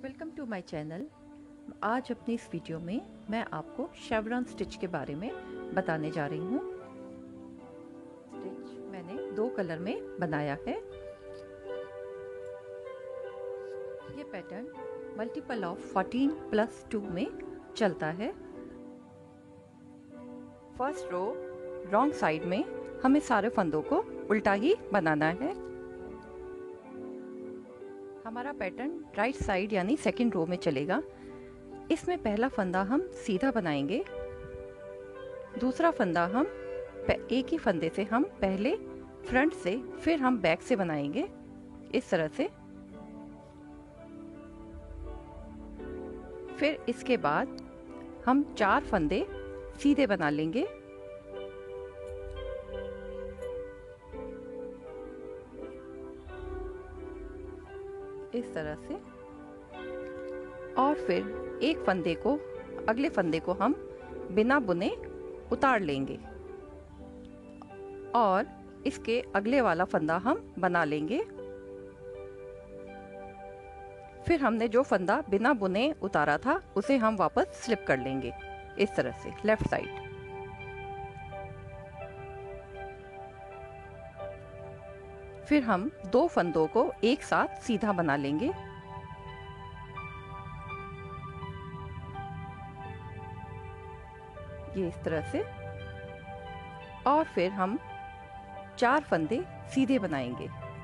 Welcome to my channel. आज अपनी इस वीडियो में मैं आपको शेवरॉन स्टिच के बारे में बताने जा रही हूँ। स्टिच मैंने 2 कलर में बनाया है। ये पैटर्न मल्टीपल ऑफ 14+2 में चलता है। फर्स्ट रो रॉन्ग साइड में हमें सारे फंदों को उल्टा ही बनाना है। हमारा पैटर्न राइट साइड यानी सेकंड रो में चलेगा। इसमें पहला फंदा हम सीधा बनाएंगे, दूसरा फंदा हम एक ही फंदे से हम पहले फ्रंट से फिर हम बैक से बनाएंगे इस तरह से। फिर इसके बाद हम 4 फंदे सीधे बना लेंगे। इस तरह से, और फिर एक फंदे को अगले फंदे को हम बिना बुने उतार लेंगे और इसके अगले वाला फंदा हम बना लेंगे। फिर हमने जो फंदा बिना बुने उतारा था उसे हम वापस स्लिप कर लेंगे इस तरह से लेफ्ट साइड। फिर हम 2 फंदों को एक साथ सीधा बना लेंगे। ये इस तरह से, और फिर हम 4 फंदे सीधे बनाएंगे।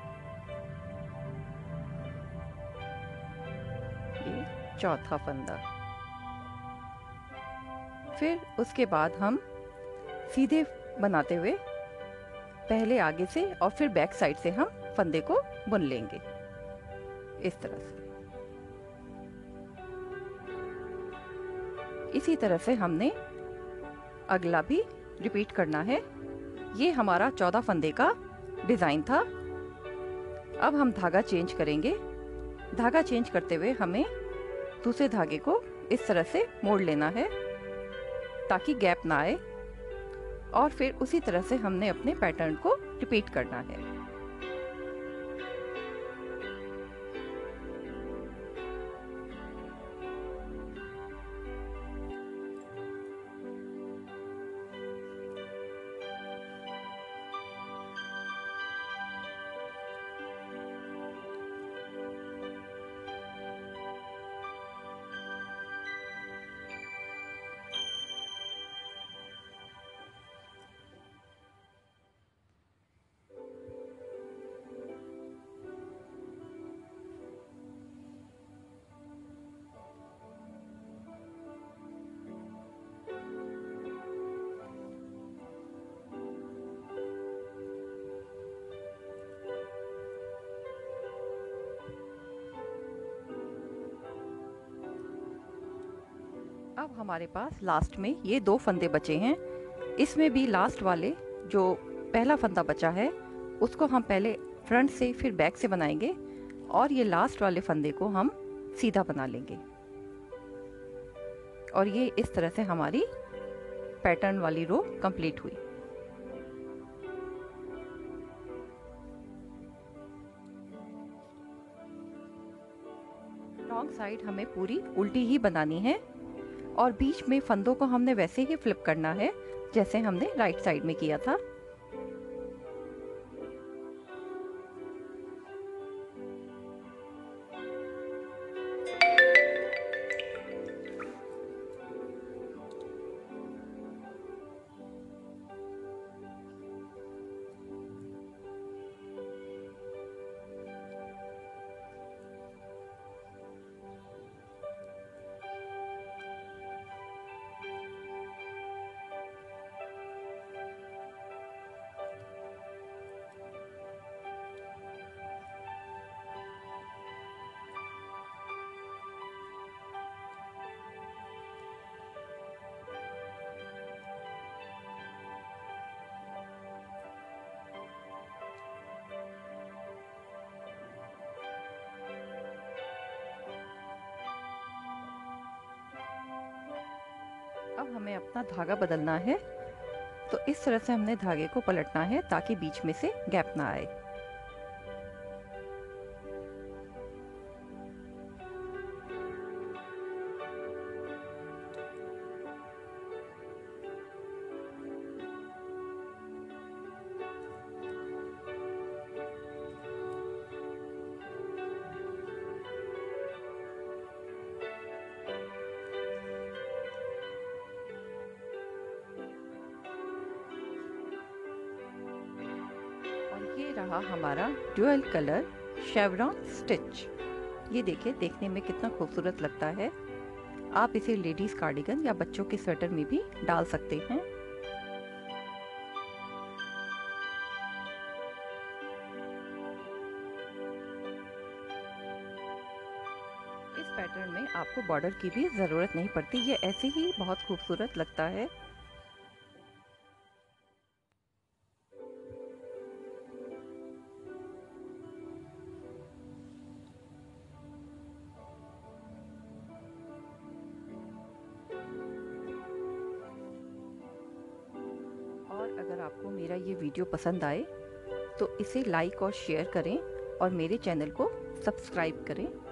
ये चौथा फंदा। फिर उसके बाद हम सीधे बनाते हुए पहले आगे से और फिर बैक साइड से हम फंदे को बुन लेंगे इस तरह से। इसी तरह से हमने अगला भी रिपीट करना है। ये हमारा 14 फंदे का डिजाइन था। अब हम धागा चेंज करेंगे। धागा चेंज करते हुए हमें दूसरे धागे को इस तरह से मोड़ लेना है ताकि गैप ना आए, और फिर उसी तरह से हमने अपने पैटर्न को रिपीट करना है। अब हमारे पास लास्ट में ये 2 फंदे बचे हैं। इसमें भी लास्ट वाले जो पहला फंदा बचा है उसको हम पहले फ्रंट से फिर बैक से बनाएंगे, और ये लास्ट वाले फंदे को हम सीधा बना लेंगे। और ये इस तरह से हमारी पैटर्न वाली रो कंप्लीट हुई। रॉन्ग साइड हमें पूरी उल्टी ही बनानी है, और बीच में फंदों को हमने वैसे ही फ्लिप करना है जैसे हमने राइट साइड में किया था। अब हमें अपना धागा बदलना है, तो इस तरह से हमने धागे को पलटना है ताकि बीच में से गैप ना आए। ये रहा हमारा ड्यूअल कलर शेवरॉन स्टिच। ये देखिए, देखने में कितना खूबसूरत लगता है। आप इसे लेडीज कार्डिगन या बच्चों के स्वेटर में भी डाल सकते हैं। इस पैटर्न में आपको बॉर्डर की भी ज़रूरत नहीं पड़ती, ये ऐसे ही बहुत खूबसूरत लगता है। और अगर आपको मेरा ये वीडियो पसंद आए तो इसे लाइक और शेयर करें और मेरे चैनल को सब्सक्राइब करें।